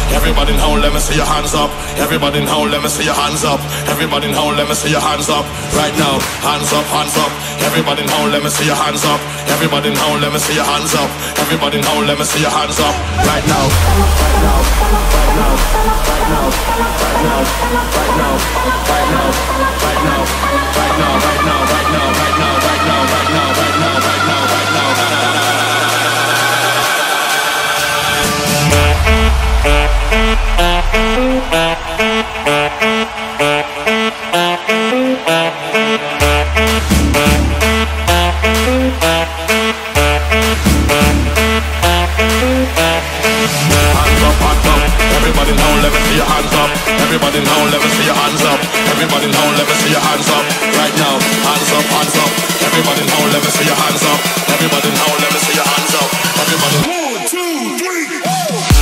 Everybody now, let me see your hands up. Everybody now, let me see your hands up. Everybody now, let me see your hands up. Right now, hands up, hands up. Everybody now, let me see your hands up. Everybody now, let me see your hands up. Everybody now, let me see your hands up. Right now, right now, right now, right now, right now, right now, right now, right now, right now, right now, right now, right now, right now, right now, right now, right now, right now, right now. Everybody now, let me see your hands up. Everybody now, let me see your hands up. Everybody now, let me see your hands up. Right now, hands up, hands up. Everybody now, let me see your hands up. Everybody now, let me see your hands up. Everybody. 1, 2, 3, go!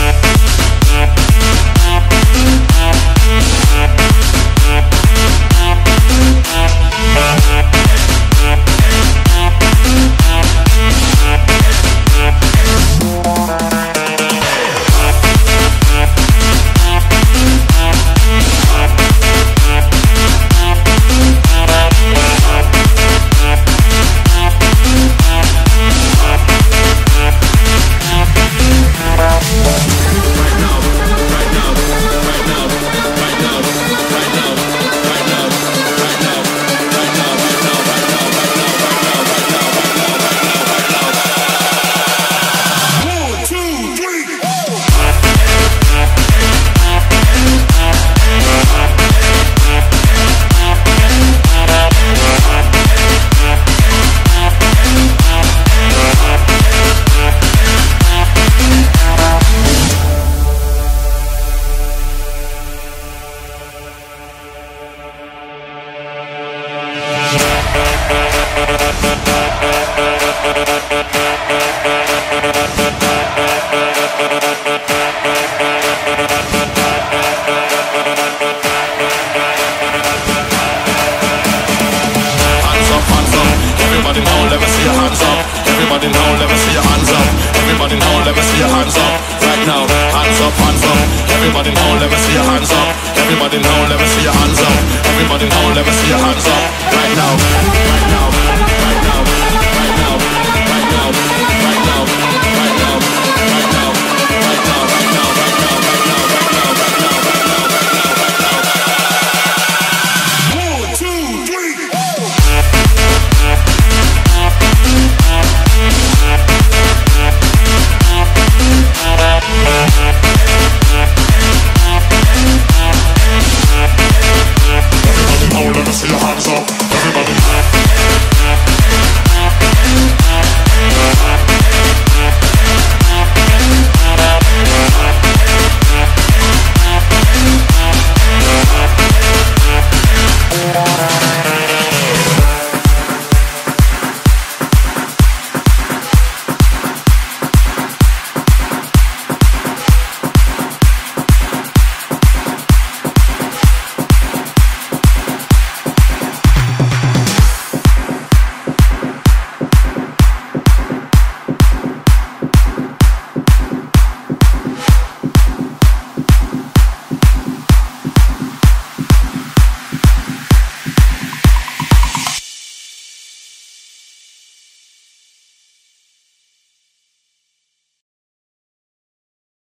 Everybody now, let me see your hands up. Everybody now, let me see your hands up. Everybody now, let me see your hands up. Right now, hands up, hands up. Everybody now, let me see your hands up. Everybody now, let me see your hands up. Everybody now, let me see your hands up. Right now, right now.